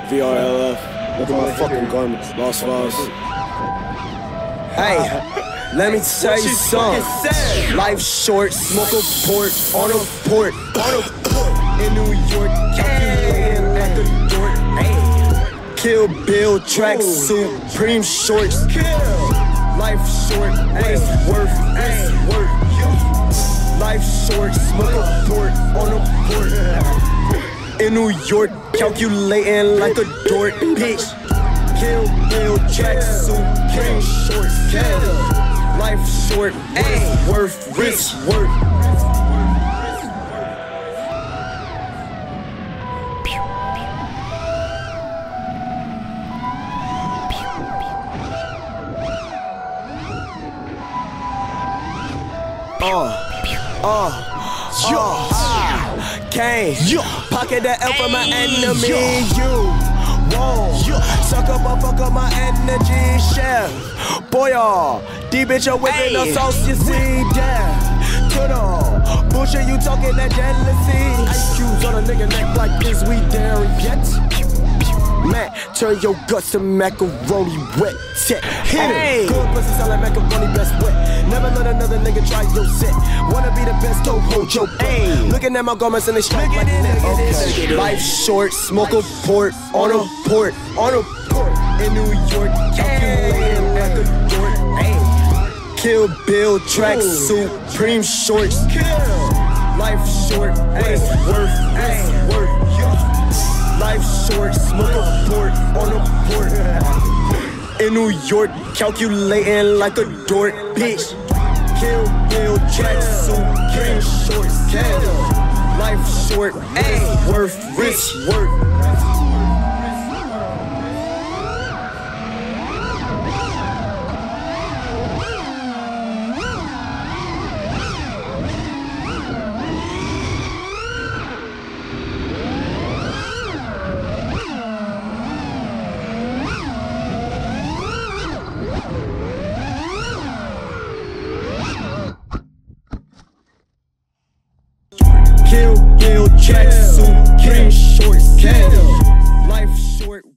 VRLF. Look at my fucking garments. Lost files. Hey, let me tell you something. Life short, smoke a port, on a port, in New York, calculating like a dork. Hey, Kill Bill, track supreme shorts. Life short, it's worth, it's worth. Life short, smoke a port, on a port. In New York, calculating like a dork, bitch. Kill Bill, track supreme shorts. Life short, it's worth, it's worth. Came, pocket that L for my enemy. You won't suck up or fuck up my energy, chef. Boy, these bitch are whipping the sauce, you see that. To the bullshit, you talking that jealousy. Ice cubes on a nigga neck like this, we dairy yet. Man, turn your guts to macaroni wet. Hit it. Good pussy sound like macaroni best wet. Never let another nigga try your set. Wanna be the best, don't hold your butt. Looking at my garments and they strike like this. Okay. Life short, smoke a port, on a port, in New York, calculating like a dork. Kill Bill, track supreme shorts. Life short, it's worth, it's worth. Life short, smoke a port, on a port. In New York, calculating like a dork, bitch. Kill Bill, track supreme shorts. Life short, it's worth, it's worth. Kill Bill, track supreme shorts. Life short.